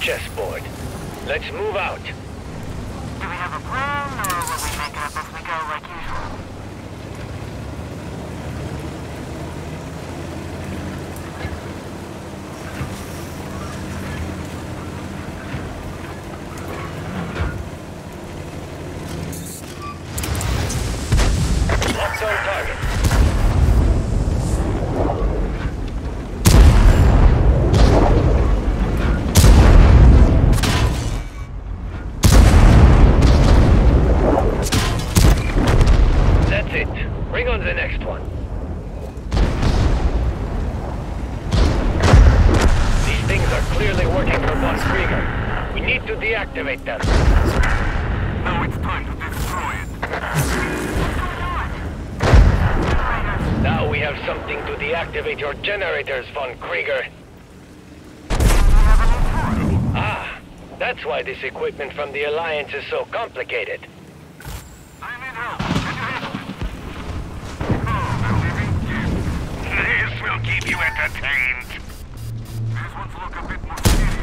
chessboard. Let's move out. Do we have a plan, or will we make it up as we go like usual? Locked on target. That's it. Bring on the next one. These things are clearly working for Von Krieger. We need to deactivate them. Now it's time to destroy it. Now we have something to deactivate your generators, Von Krieger. Ah, that's why this equipment from the Alliance is so complicated. I need help. Can you hear me? Oh, they're leaving. This will keep you entertained. These ones look a bit more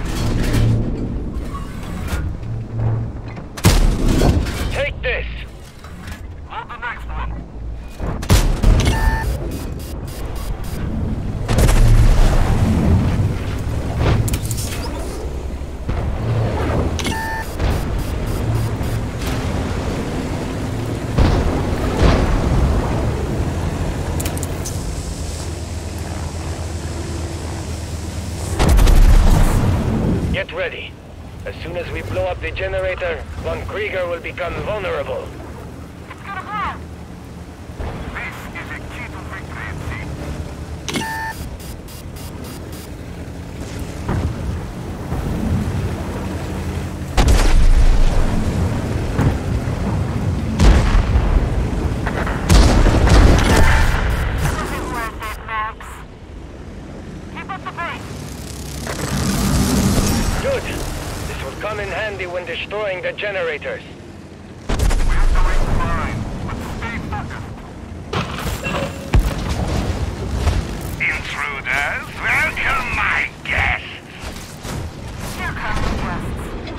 serious. Take this! Load the next one. Get ready. As soon as we blow up the generator, Von Krieger will become vulnerable. It's gonna blow. This is a key to victory, see? Nothing worth it, Max. Keep up the pace. Good. This will come in handy when destroying the generators. We're doing fine, but stay focused. Intruders, welcome my guests. Here come the guests.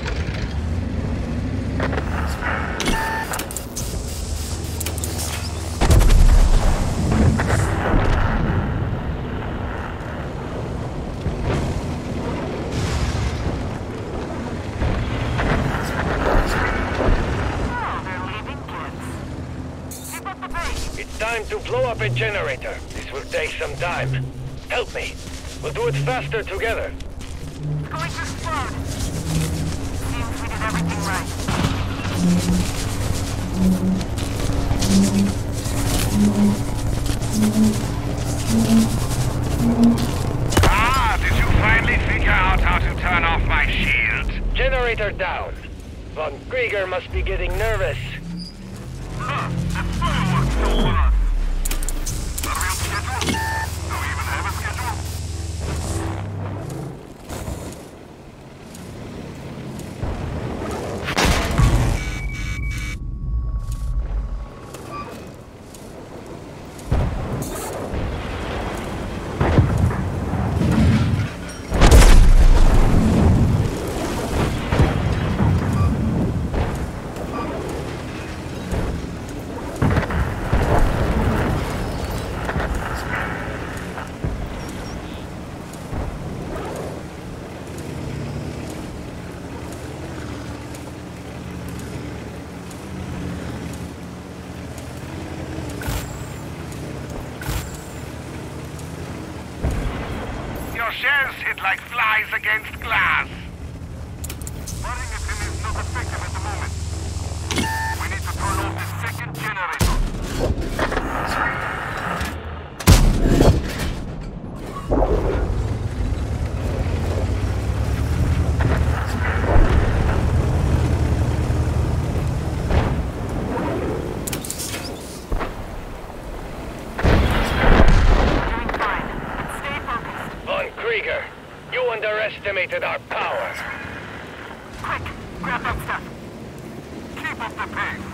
Oh, they're leaving kids. Keep up the pace. It's time to blow up a generator. This will take some time. Help me. We'll do it faster together. It's going to explode. Seems we did everything right. Ah, did you finally figure out how to turn off my shield? Generator down. Von Krieger must be getting nervous. Huh, that fireworks so fast. A real schedule? Do we even have a schedule? Your shells hit like flies against glass. Burning it in is not effective at the moment. We need to turn off the second generator. Doing fine, but stay focused. Von Krieger, you underestimated our power. Quick, grab that stuff. Keep up the pace.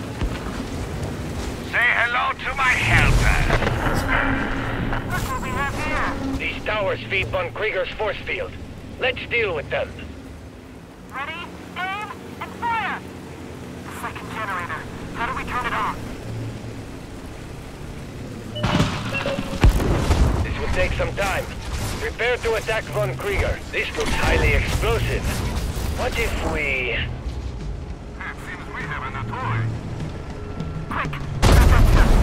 Say hello to my helpers. Look what we have force feed von Krieger's force field. Let's deal with them. Ready, aim, and fire! The second generator. How do we turn it on? This will take some time. Prepare to attack von Krieger. This looks highly explosive. What if we... It seems we have a toy. Quick! Get that chest.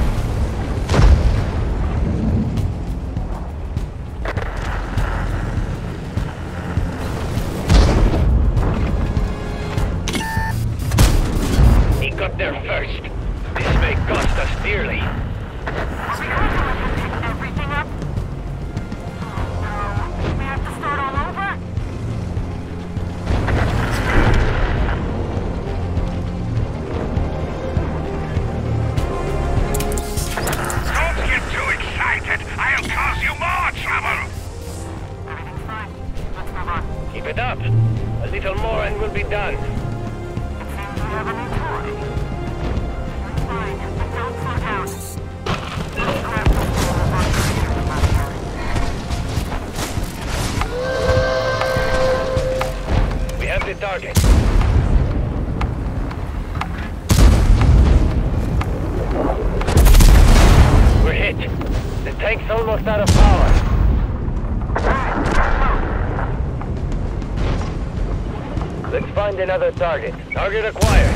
He got there first. This may cost us dearly. Are we going to let him pick everything up? Oh no. We have to start all over? Don't get too excited. I'll cause you more trouble. Everything's fine. Let's move on. Keep it up. A little more and we'll be done. It seems we have a new toy. Fine, but don't slow down. Let's grab the whole of our computers left here. We have the target. We're hit. The tank's almost out of power. Let's find another target. Target acquired.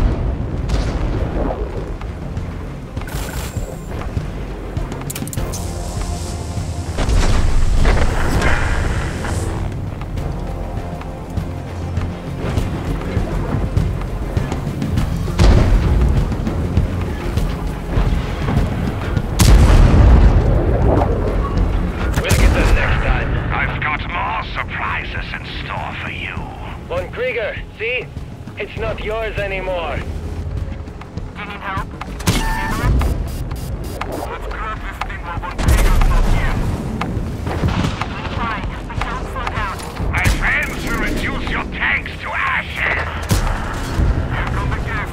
We'll get them next time. I've got more surprises in store for you. Von Krieger, see? It's not yours anymore. Do you need help? Let's grab this thing while one Krieger's not here. Fine, but don't slow down. My friends will reduce your tanks to ashes. Here come the guests.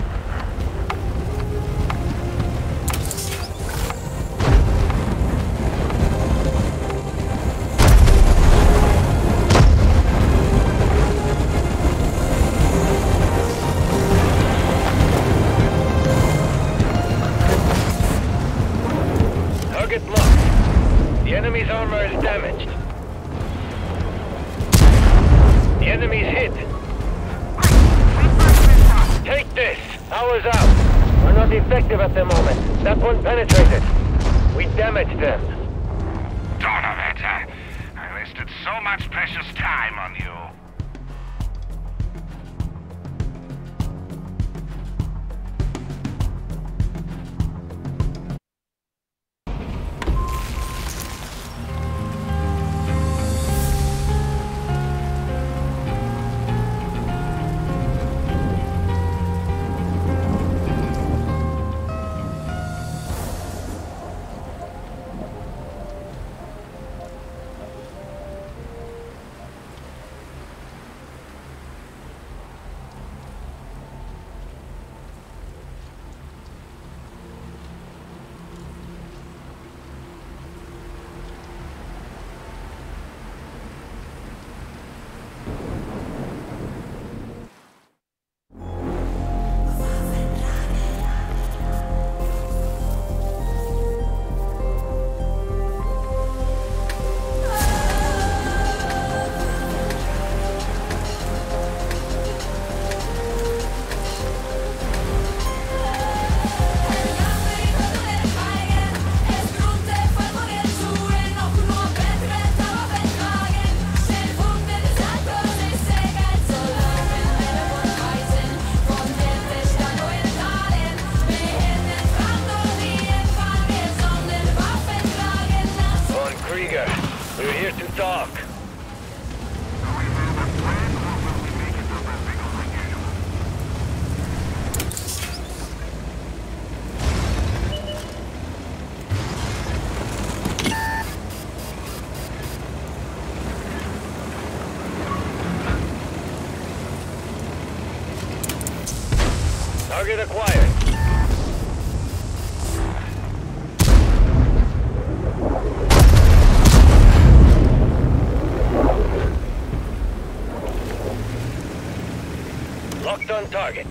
Target locked. The enemy's armor is damaged. The enemy's hit. Take this! Power's out. We're not effective at the moment. That one penetrated. We damaged them. Donovan, I wasted so much precious time on you. We're here to talk. Target acquired. target.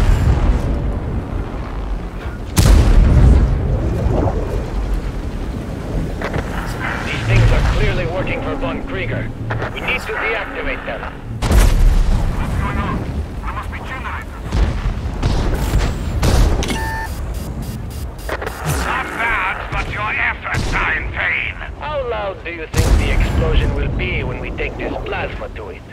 These things are clearly working for Von Krieger. We need to deactivate them. What's going on? There must be generators. Not bad, but your efforts are in vain. How loud do you think the explosion will be when we take this plasma to it?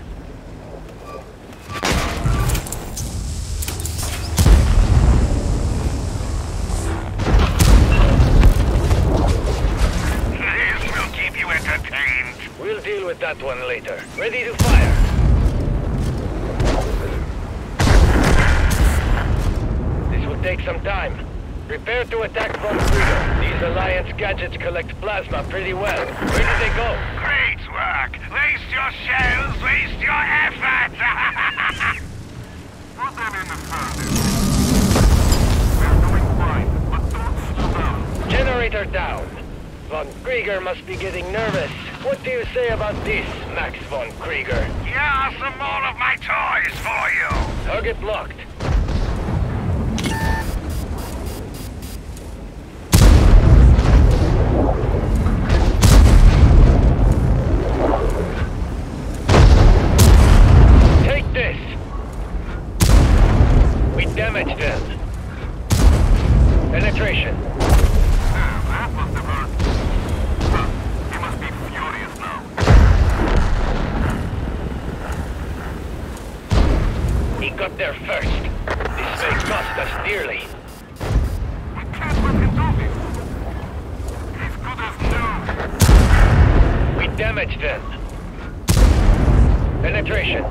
This will keep you entertained. We'll deal with that one later. Ready to fire. This will take some time. Prepare to attack Von Krieger. These Alliance gadgets collect plasma pretty well. Where did they go? Great work. Waste your shells, waste your effort. Put them in the furnace. We're doing fine, but don't slow down. Generator down. Von Krieger must be getting nervous. What do you say about this, Max Von Krieger? Here are some more of my toys for you. Target locked. Take this. We damaged them. Penetration. Damn, that must have hurt. Huh, he must be furious now. He got there first. This may cost us dearly. We can't let him do this. He's good as new. We damaged them. Penetration.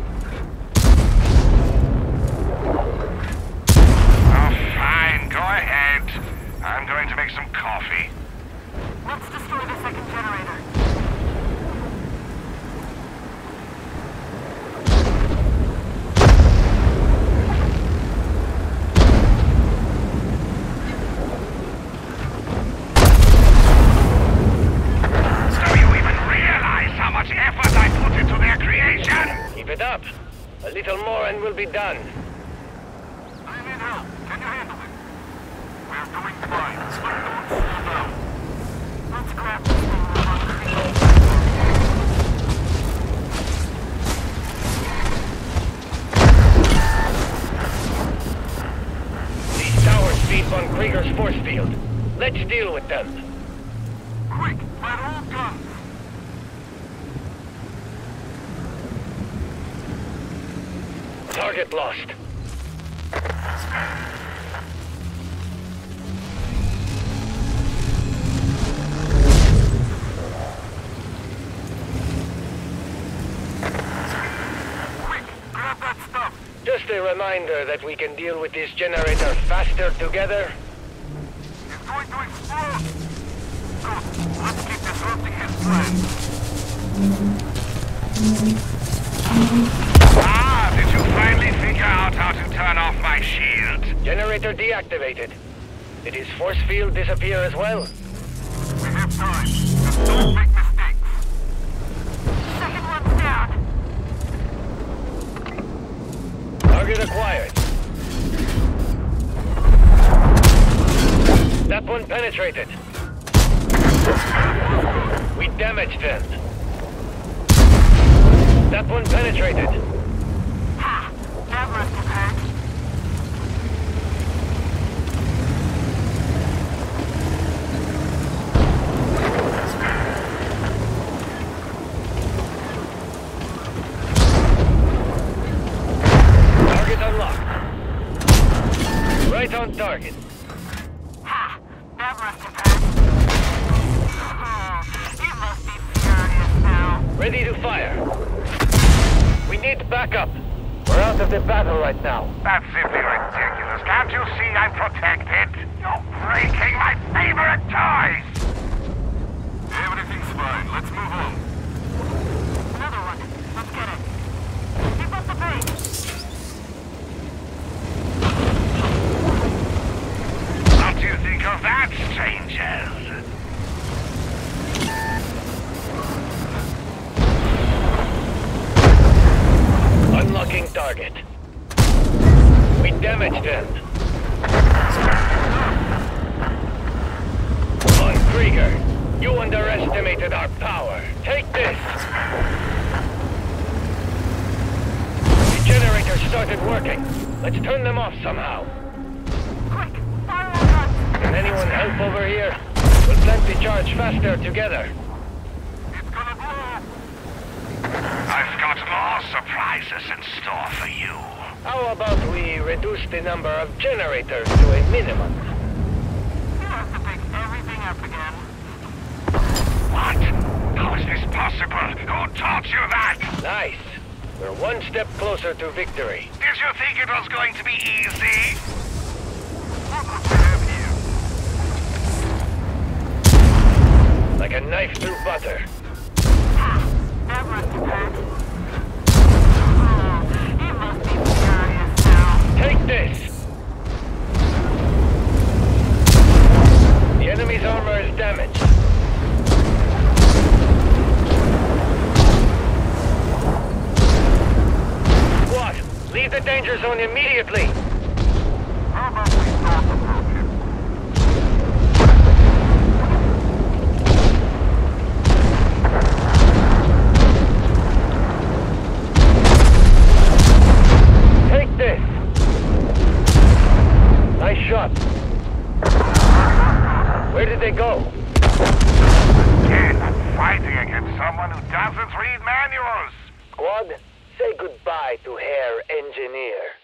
Oh, fine. Go ahead. I'm going to make some coffee. Let's destroy the second generator. Do you even realize how much effort I put into their creation? Keep it up. A little more and we'll be done. I need help. Can you handle it? We're doing fine, but don't slow down. Let's grab this thing we're on Krieger. These towers feed Von Krieger's force field. Let's deal with them. Quick, fire all guns. Target lost. Quick, grab that stuff. Just a reminder that we can deal with this generator faster together. It's going to explode. Good. Let's keep disrupting his plans. Ah, did you finally figure out how to turn off my shield? Generator deactivated. Did his force field disappear as well? We have time. Just don't make mistakes. Second one's down. Target acquired. That one penetrated. We damaged them. That one penetrated. Ha! That must have hurt. Target unlocked. Right on target. Ha! That must have hurt. You must be furious now. Ready to fire. We need backup. We're out of the battle right now. That's simply ridiculous. Can't you see I'm protected? You're breaking my favorite toys! Everything's fine. Let's move on. Another one. Let's get it. Keep up the pace. What do you think of that, strangers? Unlocking target. damage then. On Krieger, you underestimated our power. Take this! The generator started working. Let's turn them off somehow. Quick, fire on us. Can anyone help over here? We'll plant the charge faster together. It's gonna blow. I've got more surprises in store for you. How about we reduce the number of generators to a minimum? You have to pick everything up again. What? How is this possible? Who taught you that? Nice. We're one step closer to victory. Did you think it was going to be easy? Look what we have here. Like a knife through butter. That must be back. Oh, you must be furious now. Take this! The enemy's armor is damaged. Squad, leave the danger zone immediately! How about we start approaching? Take this! Nice shot. Where did they go? Again, I'm fighting against someone who doesn't read manuals. Squad, say goodbye to Herr Engineer.